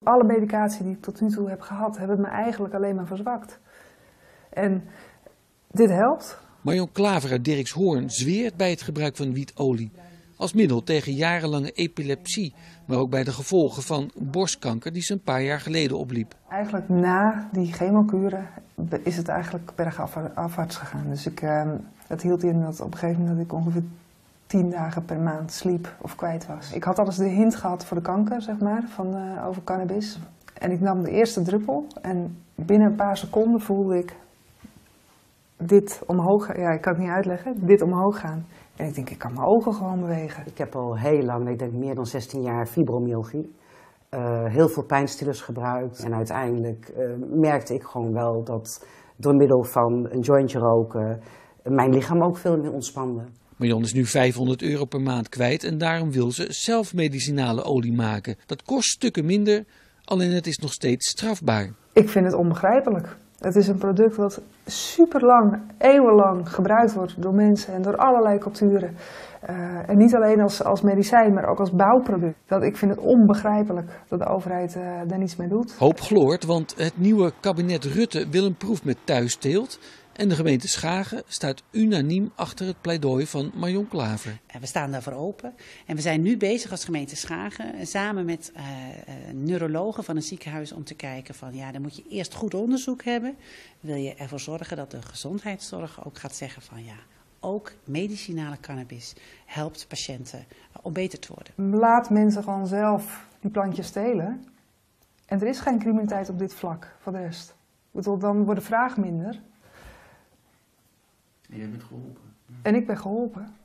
Alle medicatie die ik tot nu toe heb gehad, hebben me eigenlijk alleen maar verzwakt. En dit helpt. Marion Klaver uit Dirkshoorn zweert bij het gebruik van wietolie. Als middel tegen jarenlange epilepsie, maar ook bij de gevolgen van borstkanker die ze een paar jaar geleden opliep. Eigenlijk na die chemokuren is het eigenlijk bergafwaarts gegaan. Dus het hield in dat op een gegeven moment dat ik ongeveer 10 dagen per maand sliep of kwijt was. Ik had alles de hint gehad voor de kanker, zeg maar, over cannabis. En ik nam de eerste druppel en binnen een paar seconden voelde ik dit omhoog gaan. Ja, ik kan het niet uitleggen. Dit omhoog gaan. En ik denk, ik kan mijn ogen gewoon bewegen. Ik heb al heel lang, ik denk meer dan 16 jaar, fibromyalgie. Heel veel pijnstillers gebruikt. En uiteindelijk merkte ik gewoon wel dat door middel van een jointje roken mijn lichaam ook veel meer ontspande. Marion is nu €500 per maand kwijt en daarom wil ze zelf medicinale olie maken. Dat kost stukken minder, alleen het is nog steeds strafbaar. Ik vind het onbegrijpelijk. Het is een product wat super lang, eeuwenlang gebruikt wordt door mensen en door allerlei culturen. En niet alleen als medicijn, maar ook als bouwproduct. Ik vind het onbegrijpelijk dat de overheid daar niets mee doet. Hoop gloort, want het nieuwe kabinet Rutte wil een proef met thuisteelt. En de gemeente Schagen staat unaniem achter het pleidooi van Marion Klaver. We staan daarvoor open. En we zijn nu bezig als gemeente Schagen samen met neurologen van een ziekenhuis om te kijken van ja, dan moet je eerst goed onderzoek hebben. Wil je ervoor zorgen dat de gezondheidszorg ook gaat zeggen van ja, ook medicinale cannabis helpt patiënten om beter te worden. Laat mensen gewoon zelf die plantjes telen. En er is geen criminaliteit op dit vlak voor de rest. Dan wordt de vraag minder. En jij bent geholpen. En ik ben geholpen.